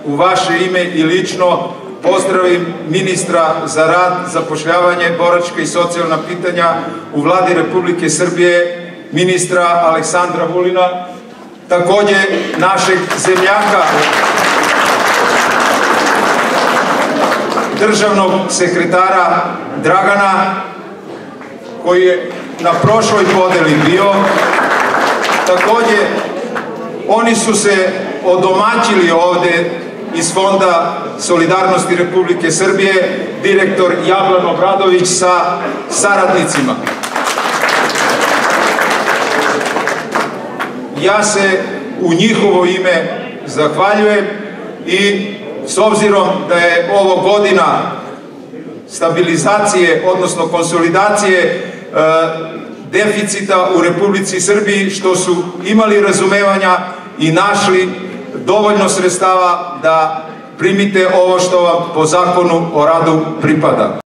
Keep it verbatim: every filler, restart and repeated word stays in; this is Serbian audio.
u vaše ime i lično pozdravim ministra za rad, zapošljavanje, boračka i socijalna pitanja u Vladi Republike Srbije, ministra Aleksandra Vulina, takođe našeg zemljaka, državnog sekretara Dragana, koji je na prošloj podeli bio. Takođe, oni su se odomaćili ovde iz Fonda solidarnosti Republike Srbije, direktor Jablan Obradović sa saradnicima. Ja se u njihovo ime zahvaljujem i s obzirom da je ovo godina stabilizacije, odnosno konsolidacije deficita u Republici Srbiji, što su imali razumevanja i našli dovoljno sredstava da primite ovo što vam po zakonu o radu pripada.